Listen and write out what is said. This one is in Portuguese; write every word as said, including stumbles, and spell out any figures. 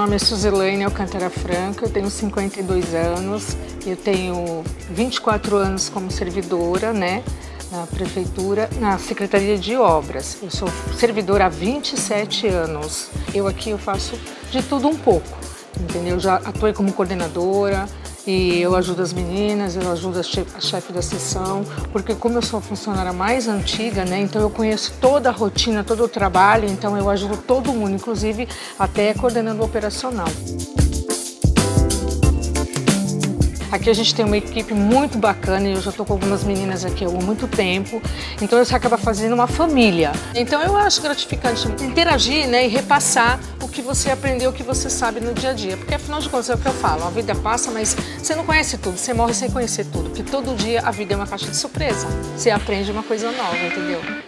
nome é Suzelaine Alcântara Franco, eu tenho cinquenta e dois anos, eu tenho vinte e quatro anos como servidora, né, na prefeitura, na Secretaria de Obras. Eu sou servidora há vinte e sete anos. Eu aqui eu faço de tudo um pouco, entendeu? Eu já atuei como coordenadora e eu ajudo as meninas, eu ajudo a chefe, a chefe da seção, porque como eu sou a funcionária mais antiga, né, então eu conheço toda a rotina, todo o trabalho, então eu ajudo todo mundo, inclusive até coordenando o operacional. Aqui a gente tem uma equipe muito bacana e eu já estou com algumas meninas aqui há muito tempo, então isso acaba fazendo uma família. Então eu acho gratificante interagir, né, e repassar o que você aprendeu, o que você sabe no dia a dia, porque afinal de contas é o que eu falo, a vida passa, mas você não conhece tudo, você morre sem conhecer tudo, porque todo dia a vida é uma caixa de surpresa, você aprende uma coisa nova, entendeu?